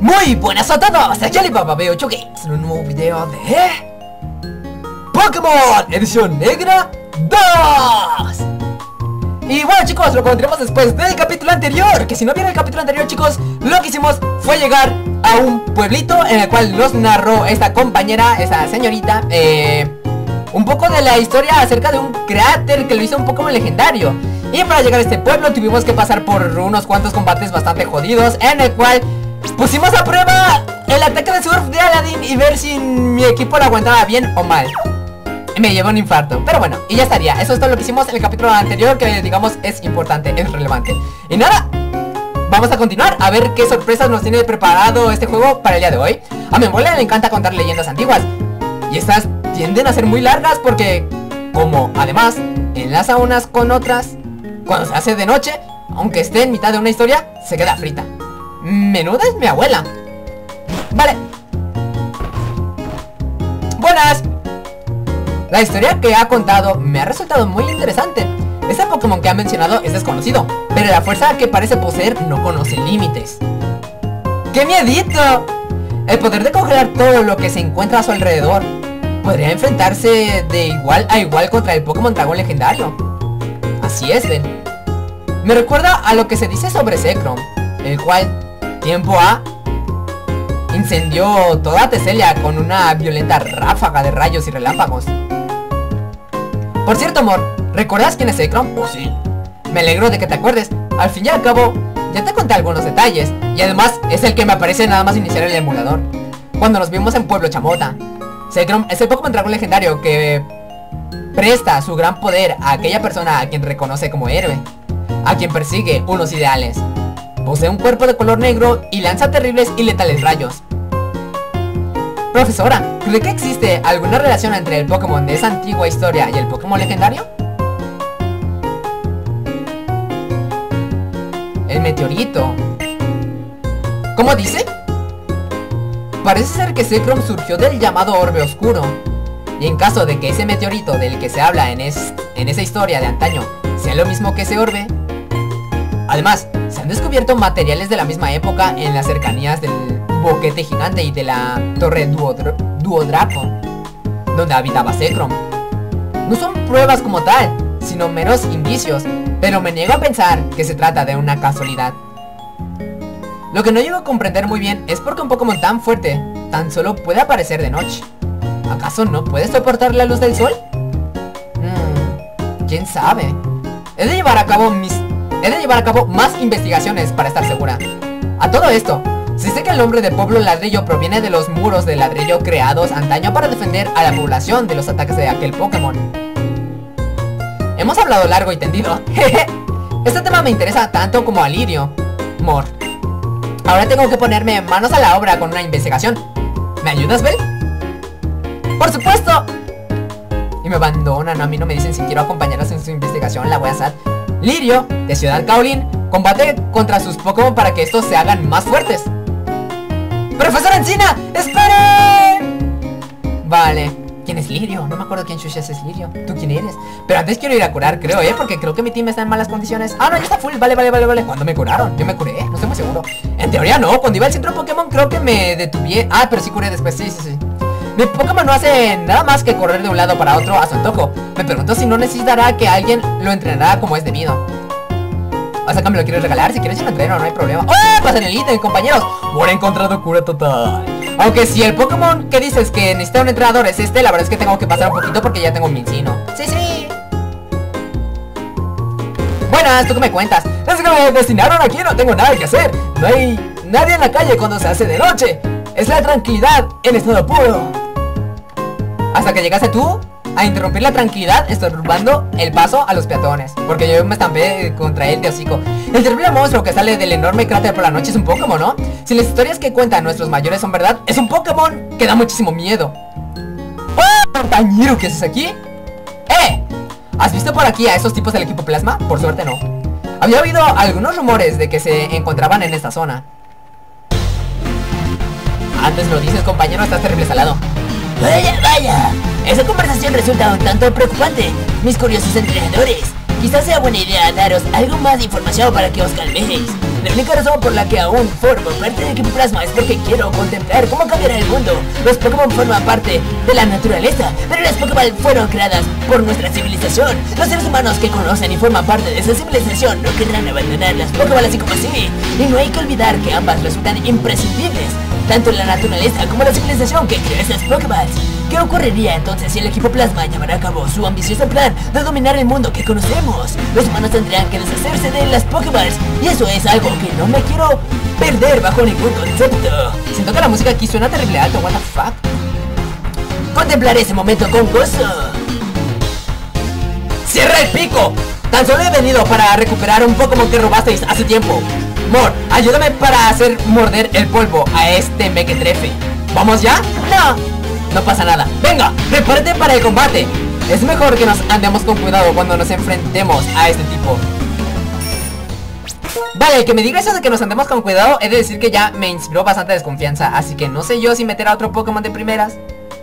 Muy buenas a todos, aquí Alibaba B8 Games en un nuevo video de Pokémon Edición Negra 2. Y bueno chicos, lo continuamos después del capítulo anterior. Que si no vieron el capítulo anterior chicos, lo que hicimos fue llegar a un pueblito en el cual nos narró esta compañera, esta señorita, un poco de la historia acerca de un cráter que lo hizo un Pokémon legendario. Y para llegar a este pueblo tuvimos que pasar por unos cuantos combates bastante jodidos, en el cual pusimos a prueba el ataque de surf de Aladdin y ver si mi equipo lo aguantaba bien o mal. Me llevó un infarto, pero bueno, y ya estaría. Eso es todo lo que hicimos en el capítulo anterior, que digamos es importante, es relevante. Y nada, vamos a continuar a ver qué sorpresas nos tiene preparado este juego para el día de hoy. A mi abuela le encanta contar leyendas antiguas, y estas tienden a ser muy largas porque, como además enlaza unas con otras, cuando se hace de noche, aunque esté en mitad de una historia, se queda frita. Menuda es mi abuela. Vale. Buenas. La historia que ha contado me ha resultado muy interesante. Este Pokémon que ha mencionado es desconocido, pero la fuerza que parece poseer no conoce límites. ¡Qué miedito! El poder de congelar todo lo que se encuentra a su alrededor. Podría enfrentarse de igual a igual contra el Pokémon Dragón legendario. Así es, ven. Me recuerda a lo que se dice sobre Zekrom, el cual, tiempo A, incendió toda Teselia con una violenta ráfaga de rayos y relámpagos. Por cierto, amor, ¿recuerdas quién es Zekrom? Oh, sí. Me alegro de que te acuerdes. Al fin y al cabo, ya te conté algunos detalles. Y además, es el que me aparece nada más iniciar el emulador, cuando nos vimos en Pueblo Chamota. Zekrom es el Pokémon Dragón legendario que presta su gran poder a aquella persona a quien reconoce como héroe, a quien persigue unos ideales. Posee un cuerpo de color negro y lanza terribles y letales rayos. Profesora, ¿cree que existe alguna relación entre el Pokémon de esa antigua historia y el Pokémon legendario? El meteorito. ¿Cómo dice? Parece ser que Zekrom surgió del llamado Orbe Oscuro. Y en caso de que ese meteorito del que se habla en esa historia de antaño sea lo mismo que ese orbe. Además, se han descubierto materiales de la misma época en las cercanías del boquete gigante y de la torre Duodraco, donde habitaba Zekrom. No son pruebas como tal, sino meros indicios, pero me niego a pensar que se trata de una casualidad. Lo que no llego a comprender muy bien es por qué un Pokémon tan fuerte tan solo puede aparecer de noche. ¿Acaso no puede soportar la luz del sol? ¿Quién sabe? He de llevar a cabo más investigaciones para estar segura. A todo esto, si sé que el nombre de Pueblo Ladrillo proviene de los muros de ladrillo creados antaño para defender a la población de los ataques de aquel Pokémon. Hemos hablado largo y tendido. Este tema me interesa tanto como a Lirio. Mor. Ahora tengo que ponerme manos a la obra con una investigación. ¿Me ayudas, Bel? ¡Por supuesto! Y me abandonan, a mí no me dicen si quiero acompañarlos en su investigación. La voy a hacer. Lirio, de Ciudad Kaolin, combate contra sus Pokémon para que estos se hagan más fuertes. ¡Profesora Encina! ¡Espere! Vale. ¿Quién es Lirio? No me acuerdo quién chuchas es Lirio. ¿Tú quién eres? Pero antes quiero ir a curar, creo, porque creo que mi team está en malas condiciones. Ah, no, ya está full. Vale. ¿Cuándo me curaron? Yo me curé, no estoy muy seguro. En teoría no, cuando iba al centro Pokémon creo que me detuve. Ah, pero sí curé después, sí. Mi Pokémon no hace nada más que correr de un lado para otro a su antojo. Me pregunto si no necesitará que alguien lo entrenara como es debido. O sea, que me lo quieres regalar, si quieres yo lo entreno, no hay problema. ¡Oh! Pasen el ítem, compañeros. Por encontrado cura total. Aunque si el Pokémon que dices que necesita un entrenador es este, la verdad es que tengo que pasar un poquito porque ya tengo un Mincino. Sí. Buenas, ¿tú qué me cuentas? Es que me destinaron aquí, no tengo nada que hacer. No hay nadie en la calle cuando se hace de noche. Es la tranquilidad en estado puro. Hasta que llegaste tú a interrumpir la tranquilidad, estorbando el paso a los peatones, porque yo me estampé contra él de hocico. El terrible monstruo que sale del enorme cráter por la noche es un Pokémon, ¿no? Si las historias que cuentan nuestros mayores son verdad, es un Pokémon que da muchísimo miedo. ¡Oh, compañero! ¿Qué haces aquí? ¿Has visto por aquí a esos tipos del equipo Plasma? Por suerte no. Había habido algunos rumores de que se encontraban en esta zona. Antes lo dices, compañero, estás terrible salado. Vaya, esa conversación resulta un tanto preocupante, mis curiosos entrenadores. Quizás sea buena idea daros algo más de información para que os calméis. La única razón por la que aún formo parte del equipo Plasma es porque quiero contemplar cómo cambiará el mundo. Los Pokémon forman parte de la naturaleza, pero las Pokémon fueron creadas por nuestra civilización. Los seres humanos que conocen y forman parte de esa civilización no querrán abandonar las Pokémon así como así. Y no hay que olvidar que ambas resultan imprescindibles, tanto la naturaleza como la civilización que creó esas Pokémon. ¿Qué ocurriría entonces si el equipo Plasma llevara a cabo su ambicioso plan de dominar el mundo que conocemos? Los humanos tendrían que deshacerse de las Pokémon, y eso es algo que no me quiero perder bajo ningún concepto. Siento que la música aquí suena terrible alto, what the fuck. Contemplaré ese momento con gozo. ¡Cierra el pico! Tan solo he venido para recuperar un Pokémon que robasteis hace tiempo. Mor, ayúdame para hacer morder el polvo a este mequetrefe. ¿Vamos ya? No pasa nada. Venga, prepárate para el combate. Es mejor que nos andemos con cuidado cuando nos enfrentemos a este tipo. Vale, que me diga eso de que nos andemos con cuidado, he de decir que ya me inspiró bastante desconfianza. Así que no sé yo si meter a otro Pokémon de primeras.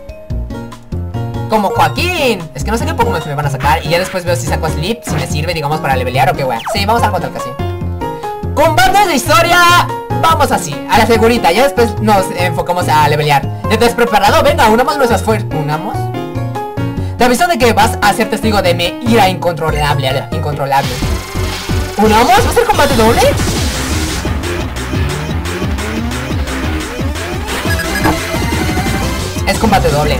Como Joaquín. Es que no sé qué Pokémon se me van a sacar. Y ya después veo si saco a Sleep, si me sirve, digamos, para levelear o qué wea. Sí, vamos a algo tal que así. Combates de historia. Vamos así, a la segurita. Ya después nos enfocamos a levelear. ¿Ya te has preparado? Venga, unamos nuestras fuerzas. ¿Unamos? Te aviso de que vas a ser testigo de mi ira incontrolable. ¿Unamos? ¿Va a ser combate doble? Es combate doble.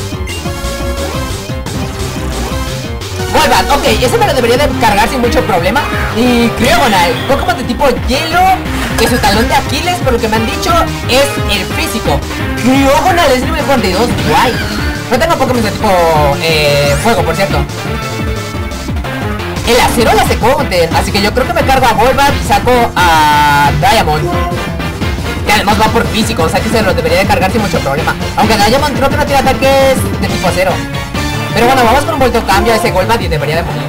Volvan, ok, ese me lo debería de cargar sin mucho problema. Y Cryogonal, Pokémon de tipo hielo, que su talón de Aquiles, por lo que me han dicho, es el físico. Cryogonal es nivel 42, guay. No tengo Pokémon de tipo fuego, por cierto. El acero la hace counter, así que yo creo que me cargo a Volvan y saco a Diamond, que además va por físico, o sea que se lo debería de cargar sin mucho problema. Aunque Diamond creo que no tiene ataques de tipo acero. Pero bueno, vamos con un vuelto cambio a ese Golbat y debería de morir.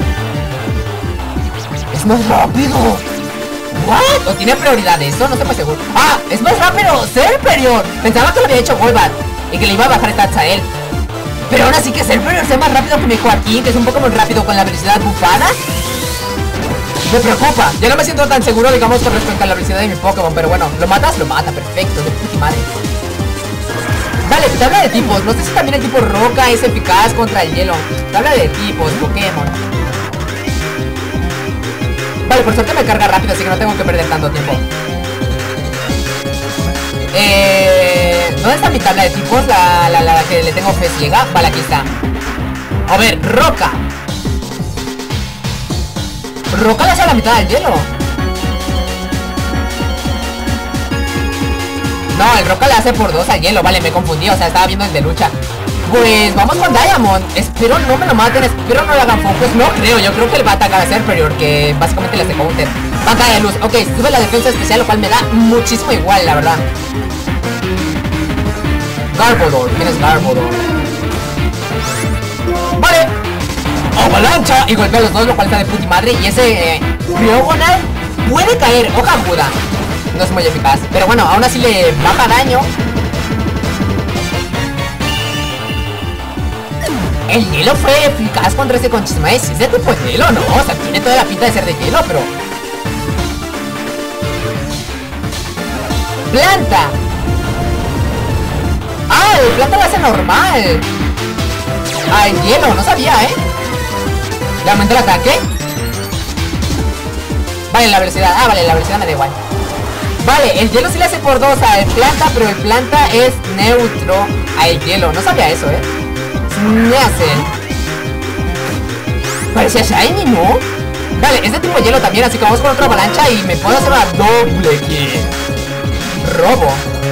¡Es más rápido! ¿What? ¿O tiene prioridad eso? No estoy muy seguro. ¡Ah! ¡Es más rápido! ¡Serperior! Pensaba que lo había hecho Golbat y que le iba a bajar stats a él. Pero aún así que Serperior sea más rápido que mi Joaquín, que es un Pokémon rápido con la velocidad bufada. Me preocupa. Ya no me siento tan seguro, digamos, con respecto a la velocidad de mi Pokémon. Pero bueno, ¿lo matas? Lo mata, perfecto, de puta madre. Vale, tabla de tipos. No sé si también el tipo roca es eficaz contra el hielo. Tabla de tipos, Pokémon. Vale, por suerte me carga rápido, así que no tengo que perder tanto tiempo. ¿Dónde está mi tabla de tipos? La que le tengo fe ciega. Vale, aquí está. A ver, roca. Roca le hace a la mitad del hielo. No, el roca le hace por 2 al hielo. Vale, me confundí, o sea, estaba viendo el de lucha. Pues vamos con Diamond. Espero no me lo maten, espero no le hagan focus. No creo, yo creo que él va a atacar a Serperior, que básicamente le hace counter. Pantalla de luz, ok, sube la defensa especial, lo cual me da muchísimo igual, la verdad. Garbodor, ¿quién es Garbodor? Vale. Avalancha y golpea a los dos, lo cual está de puta madre. Y ese Cryogonal puede caer, hoja aguda. No es muy eficaz, pero bueno, aún así le baja daño. El hielo fue eficaz contra ese Conchismae. Si es de tipo hielo, no, o sea, tiene toda la pinta de ser de hielo, pero... Planta. Ah, el planta lo hace normal. Ah, el hielo, no sabía, ¿le aumenta el ataque? Vale, la velocidad, vale, la velocidad me da igual. Vale, el hielo sí le hace por 2 al planta, pero el planta es neutro al hielo. No sabía eso, me hacen. Parecía shiny, ¿no? Vale, es de tipo hielo también, así que vamos con otra avalancha y me puedo hacer una doble kill. Robo.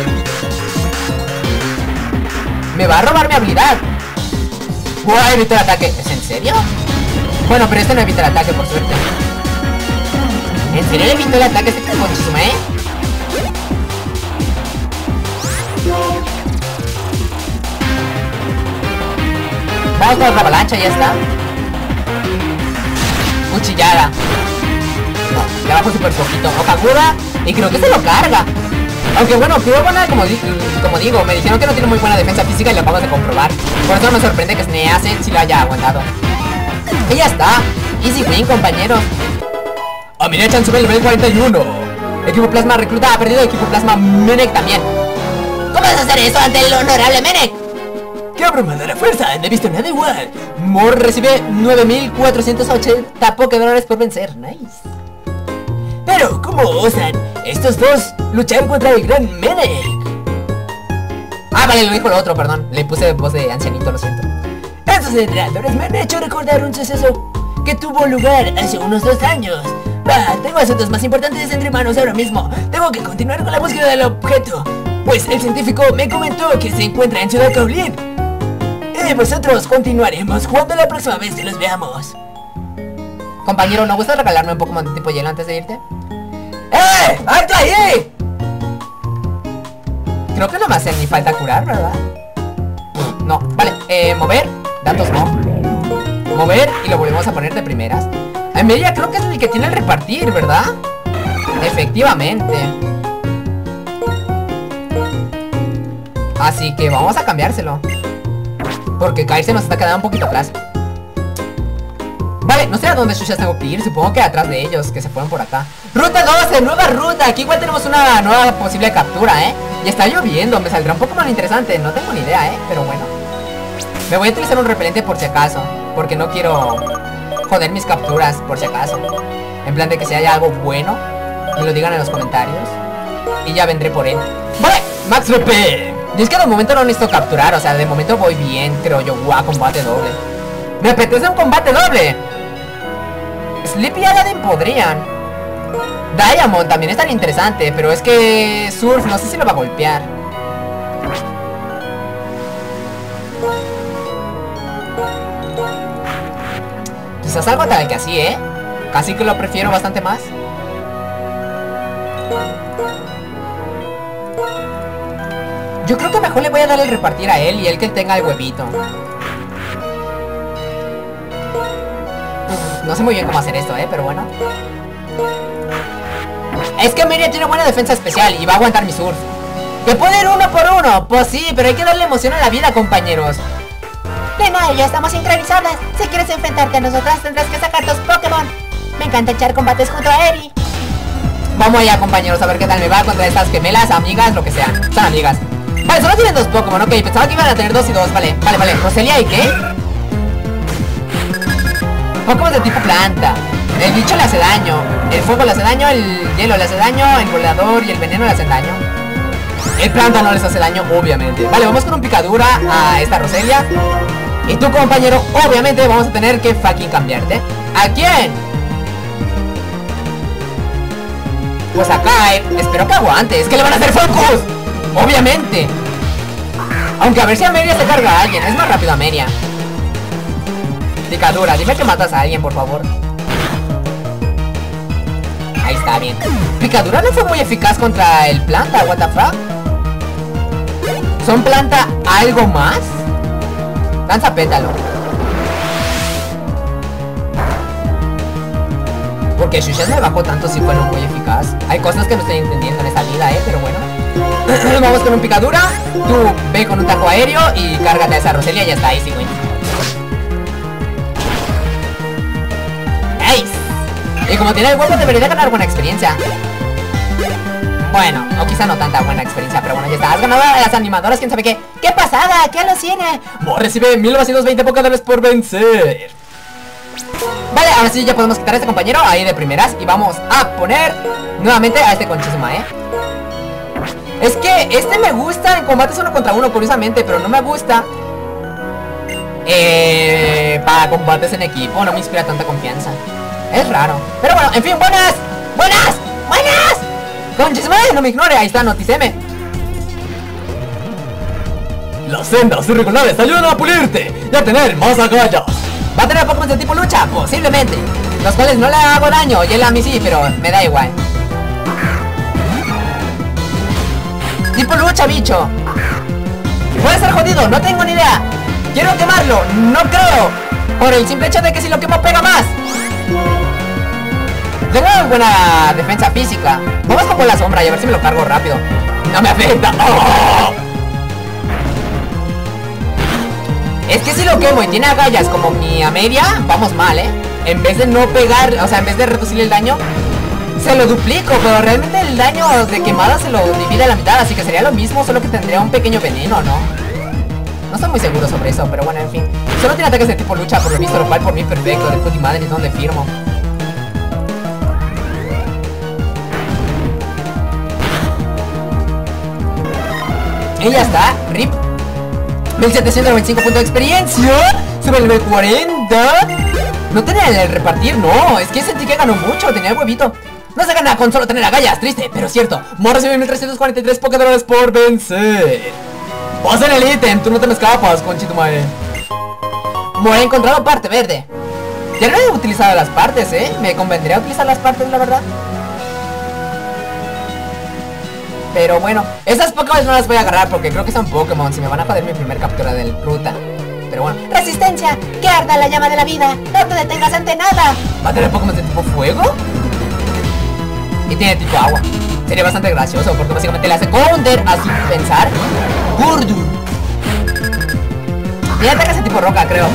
Me va a robar mi habilidad. Guay, evita el ataque. ¿Es en serio? Bueno, pero este no evita el ataque, por suerte. ¿En serio le evitó el ataque este Conchismae? Vamos con otra avalancha, ya está. Cuchillada. No, le bajo súper poquito. Hoja aguda. Y creo que se lo carga. Aunque bueno, Cryogonal, como digo, me dijeron que no tiene muy buena defensa física y lo acabamos de comprobar. Por eso me sorprende que Sneasel sí lo haya aguantado. Y ya está. Easy win, compañeros. Aminechan sube el nivel 41. Equipo Plasma recluta ha perdido. Equipo Plasma Menek también. ¿Cómo vas a hacer eso ante el honorable Menek? ¡Qué abrumadora fuerza! No he visto nada igual. Mor recibe 9.480 Pokédólares por vencer. Nice. Pero, ¿cómo osan estos dos luchar contra el gran Menek? Ah, vale, lo dijo lo otro, perdón. Le puse voz de ancianito, lo siento. Estos entrenadores me han hecho recordar un suceso que tuvo lugar hace unos 2 años. Bah, tengo asuntos más importantes entre manos ahora mismo. Tengo que continuar con la búsqueda del objeto, pues el científico me comentó que se encuentra en Ciudad Caolín. Y nosotros continuaremos jugando la próxima vez que los veamos. Compañero, ¿no gustas regalarme un Pokémon de tipo hielo antes de irte? ¡Eh! ¡Alto ahí! Creo que no me hace ni falta curar, ¿verdad? No, vale, mover, datos no. Mover y lo volvemos a poner de primeras. Amelia creo que es el que tiene el repartir, ¿verdad? Efectivamente. Así que vamos a cambiárselo, porque Kai se nos está quedando un poquito atrás. Vale, no sé a dónde Xuxas tengo que ir. Supongo que atrás de ellos, que se fueron por acá. Ruta 12, nueva ruta. Aquí igual tenemos una nueva posible captura, Y está lloviendo, me saldrá un Pokémon interesante. No tengo ni idea, pero bueno. Me voy a utilizar un repelente por si acaso, porque no quiero joder mis capturas, por si acaso. En plan de que si haya algo bueno, me lo digan en los comentarios y ya vendré por él. Vale, Max Repel. Y es que de momento no necesito capturar, o sea, de momento voy bien, creo yo. Guau, combate doble. ¡Me apetece un combate doble! Sleepy y Aladdin podrían. Diamond también es tan interesante, pero es que Surf no sé si lo va a golpear. Quizás algo tal que así, Casi que lo prefiero bastante más. Yo creo que mejor le voy a dar el repartir a él y él que tenga el huevito. No sé muy bien cómo hacer esto, pero bueno. Es que Amelia tiene buena defensa especial y va a aguantar mi surf. ¿Que puede ir 1 por 1? Pues sí, pero hay que darle emoción a la vida, compañeros. Lena, ya estamos sincronizadas. Si quieres enfrentarte a nosotras tendrás que sacar tus Pokémon. Me encanta echar combates junto a Eri. Vamos allá, compañeros, a ver qué tal me va contra estas gemelas, amigas, lo que sea. Son amigas. Vale, solo tienen 2 Pokémon, ok. Pensaba que iban a tener 2 y 2, vale. Roselia, ¿y qué? Pokémon de tipo planta. El bicho le hace daño. El fuego le hace daño, el hielo le hace daño, el volador y el veneno le hacen daño. El planta no les hace daño, obviamente. Vale, vamos con un picadura a esta Roselia. Y tú, compañero, obviamente vamos a tener que fucking cambiarte. ¿A quién? Pues acá, espero que aguante. Es que le van a hacer focus, obviamente. Aunque a ver si Amelia se carga a alguien. Es más rápido Amelia. Picadura, dime que matas a alguien, por favor. Ahí está, bien. Picadura no fue muy eficaz contra el planta, what the fuck. ¿Son planta algo más? Lanza pétalo. Porque Xuxas me bajó tanto si fueron muy eficaz. Hay cosas que no estoy entendiendo en esta vida, pero bueno. Vamos con un picadura. Tú ve con un taco aéreo y cárgate a esa Roselia y ya está, easy win. Nice. Y como tiene el huevo debería ganar buena experiencia. Bueno, o quizá no tanta buena experiencia, pero bueno, ya está. Has ganado a las animadoras, quién sabe qué. ¡Qué pasada! ¡Qué alucina! Recibe 1920 Pokédólares por vencer. Vale, ahora sí ya podemos quitar a este compañero ahí de primeras. Y vamos a poner nuevamente a este Conchizuma, Es que este me gusta en combates 1 contra 1, curiosamente, pero no me gusta para combates en equipo. No me inspira tanta confianza. Es raro. Pero bueno, en fin, buenas. ¡Buenas! ¡Buenas! Conchizuma, no me ignore, ahí está, noticeme. Las sendas irregulares ayudan a pulirte y a tener más agallas. ¿Va a tener Pokémon de tipo lucha? Posiblemente. Los cuales no le hago daño y él a mí sí, pero me da igual. Tipo lucha, bicho. Puede ser jodido, no tengo ni idea. Quiero quemarlo, no creo. Por el simple hecho de que si lo quemo pega más. Tengo buena defensa física. Vamos con la sombra y a ver si me lo cargo rápido. No me afecta. ¡Oh! Es que si lo quemo y tiene agallas como mi Amelia, vamos mal, En vez de no pegar, o sea, en vez de reducir el daño, se lo duplico, pero realmente el daño de quemada se lo divide a la mitad, así que sería lo mismo, solo que tendría un pequeño veneno, ¿no? No estoy muy seguro sobre eso, pero bueno, en fin. Solo tiene ataques de tipo lucha, por lo visto, lo cual por mí perfecto, de puti madre, es donde firmo. Y ya está, RIP. 1795 puntos de experiencia. Sube el nivel 40. No tenía el repartir, no. Es que sentí que ganó mucho, tenía el huevito. No se gana con solo tener agallas, triste, pero cierto. Morro recibe 1343 Pokédólares por vencer. Pasen el ítem, tú no te me escapas, conchito madre. More, he encontrado parte verde. Ya no he utilizado las partes, me convendría utilizar las partes, la verdad. Pero bueno, esas Pokémon no las voy a agarrar porque creo que son Pokémon. Si me van a joder mi primer captura del ruta. Pero bueno. Resistencia, que arda la llama de la vida. No te detengas ante nada. ¿Va a tener Pokémon de tipo fuego? Y tiene tipo agua. Sería bastante gracioso porque básicamente le hace counter a sin pensar. Burdu. Tiene ataques de tipo roca, creo.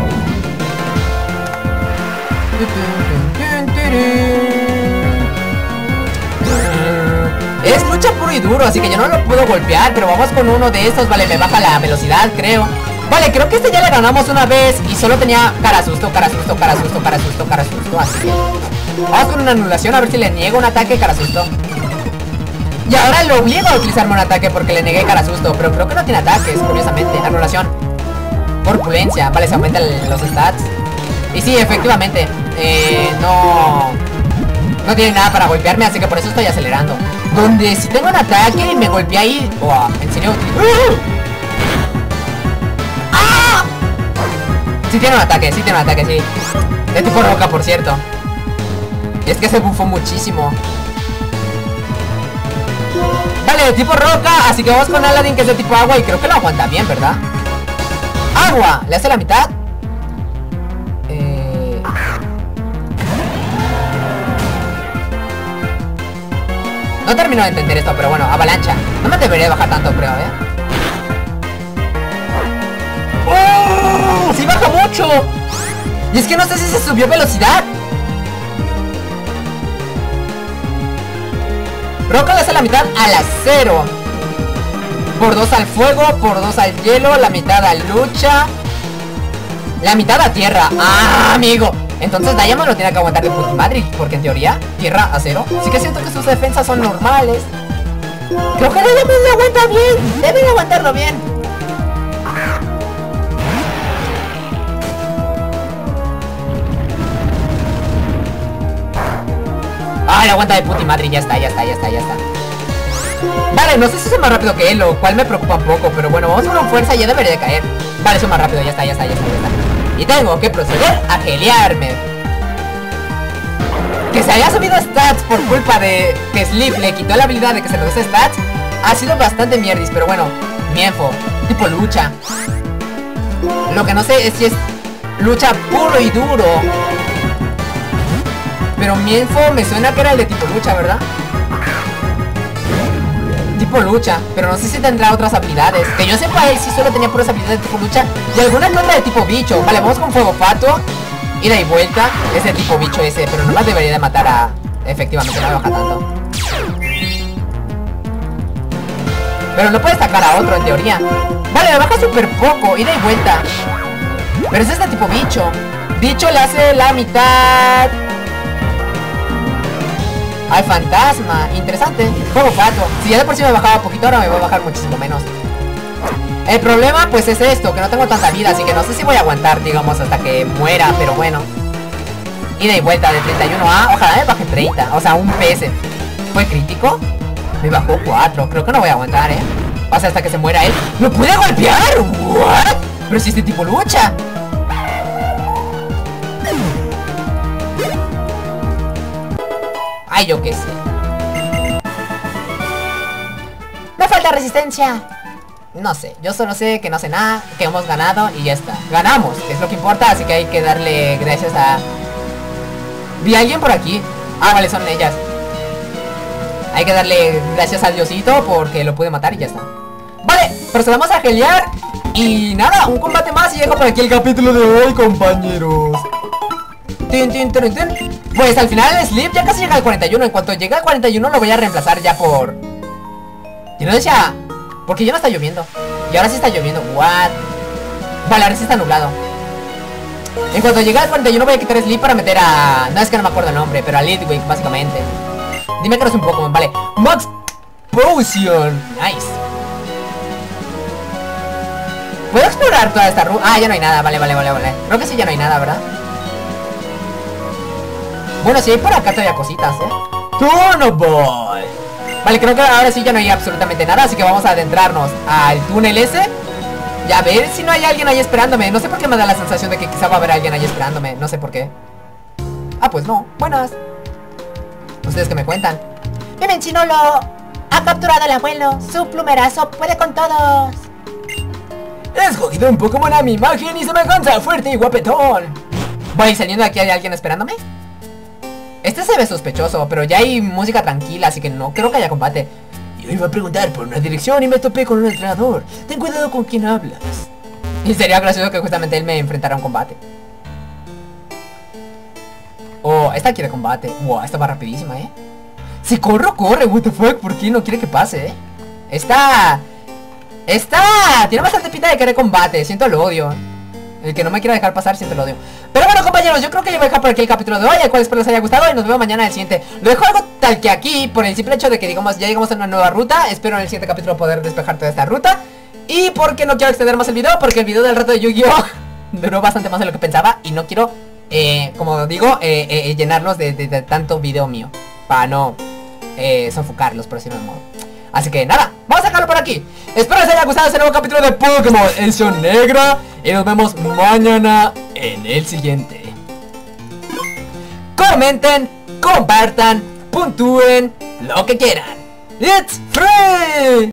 Es lucha puro y duro, así que yo no lo puedo golpear. Pero vamos con uno de estos, vale, me baja la velocidad, creo. Vale, creo que este ya le ganamos una vez. Y solo tenía cara susto, cara susto, cara susto, cara susto, cara susto. Así que vamos con una anulación, a ver si le niego un ataque, cara susto. Y ahora lo obligo a utilizarme un ataque porque le negué cara susto. Pero creo que no tiene ataques, curiosamente. Anulación. Corpulencia, vale, se aumentan los stats. Y sí, efectivamente no tiene nada para golpearme, así que por eso estoy acelerando. Donde si tengo un ataque y me golpeé ahí. Wow, en serio. ¡Ah! Sí tiene un ataque, sí. De tipo roca, por cierto. Y es que se bufó muchísimo. Vale, de tipo roca, así que vamos con Aladdin, que es de tipo agua. Y creo que lo aguanta bien, ¿verdad? Agua, ¿le hace la mitad? No termino de entender esto, pero bueno, avalancha. No me debería bajar tanto, creo, ¡Oh! ¡Sí baja mucho! Y es que no sé si se subió velocidad. Roca le hace la mitad al acero. Por 2 al fuego, por 2 al hielo, la mitad a lucha. La mitad a tierra. ¡Ah, amigo! Entonces Diamond lo tiene que aguantar de puta madre, porque en teoría, tierra, acero. Sí que siento que sus defensas son normales. Creo que Diamond lo aguanta bien. Debe de aguantarlo bien. Ah, lo aguanta de puta madre, ya está. Vale, no sé si soy más rápido que él, lo cual me preocupa un poco. Pero bueno, vamos con fuerza, ya debería de caer. Vale, soy más rápido, ya está. Y tengo que proceder a gelearme. Que se haya subido stats por culpa de que Sleep le quitó la habilidad de que se reduce stats ha sido bastante mierdis, pero bueno. Mienfo, tipo lucha. Lo que no sé es si es lucha puro y duro. Pero Mienfo me suena que era el de tipo lucha, ¿verdad? Tipo lucha, pero no sé si tendrá otras habilidades. Que yo sepa, él sí solo tenía puras habilidades de tipo lucha y alguna que otra de tipo bicho. Vale, vamos con fuego pato. Ida y vuelta. Es de tipo bicho ese, pero nomás debería de matar a... Efectivamente, no me baja tanto. Pero no puede sacar a otro en teoría. Vale, me baja súper poco. Ida y vuelta. Pero ese es de tipo bicho. Bicho le hace la mitad al fantasma, interesante. Fuego pato. Si ya de por sí me bajaba poquito, ahora me va a bajar muchísimo menos. El problema pues es esto, que no tengo tanta vida, así que no sé si voy a aguantar, digamos, hasta que muera, pero bueno. Ida y vuelta de 31 a... Ojalá me baje 30, o sea, un PS. ¿Fue crítico? Me bajó 4, creo que no voy a aguantar, O sea, hasta que se muera él. ¡Me puede golpear! ¿What? Pero si este tipo lucha. Ay, yo qué sé. Me falta resistencia. No sé, yo solo sé que no sé nada, que hemos ganado y ya está. Ganamos, que es lo que importa, así que hay que darle gracias a... Vi a alguien por aquí. Ah, vale, son ellas. Hay que darle gracias al diosito porque lo pude matar y ya está. Vale, procedamos a gelear. Y nada, un combate más y llega por aquí el capítulo de hoy, compañeros. Pues al final el Sleep ya casi llega al 41. En cuanto llegue al 41 lo voy a reemplazar ya por... Yo no decía... Porque ya no está lloviendo. Y ahora sí está lloviendo. What? Vale, ahora sí está nublado. En cuanto llegue al 41 voy a quitar Sleep para meter a... No, es que no me acuerdo el nombre, pero a Litwick básicamente. Dime que no es un Pokémon, vale. Max Potion. Nice. ¿Puedo explorar toda esta ruta? Ah, ya no hay nada, vale. Creo que sí, ya no hay nada, ¿verdad? Bueno, sí, hay por acá todavía cositas, Turno Boy. Vale, creo que ahora sí ya no hay absolutamente nada, así que vamos a adentrarnos al túnel ese. Y a ver si no hay alguien ahí esperándome. No sé por qué me da la sensación de que quizá va a haber alguien ahí esperándome. No sé por qué. Ah, pues no. Buenas. ¿Ustedes qué me cuentan? Mi Minccino lo ha capturado el abuelo. Su plumerazo puede con todos. He escogido un Pokémon a mi imagen y se me cansa fuerte y guapetón. Voy saliendo de aquí, ¿hay alguien esperándome? Este se ve sospechoso, pero ya hay música tranquila, así que no creo que haya combate. Yo iba a preguntar por una dirección y me topé con un entrenador. Ten cuidado con quién hablas. Y sería gracioso que justamente él me enfrentara a un combate. Oh, esta quiere combate. Wow, esta va rapidísima, Si corro, corre, what the fuck. ¿Por qué no quiere que pase, Esta tiene bastante pinta de querer combate. Siento el odio. El que no me quiera dejar pasar, siento el odio. Pero bueno, compañeros, yo creo que yo voy a dejar por aquí el capítulo de hoy, el cual espero les haya gustado y nos vemos mañana en el siguiente. Lo dejo algo tal que aquí, por el simple hecho de que digamos ya llegamos a una nueva ruta. Espero en el siguiente capítulo poder despejar toda esta ruta. Y porque no quiero extender más el video, porque el video del reto de Yu-Gi-Oh! Duró bastante más de lo que pensaba. Y no quiero, como digo, llenarlos de tanto video mío, para no sofocarlos, por decirlo de modo. Así que nada, vamos a dejarlo por aquí. Espero les haya gustado este nuevo capítulo de Pokémon Edición Negra. Y nos vemos mañana en el siguiente. Comenten, compartan, puntúen, lo que quieran. It's free.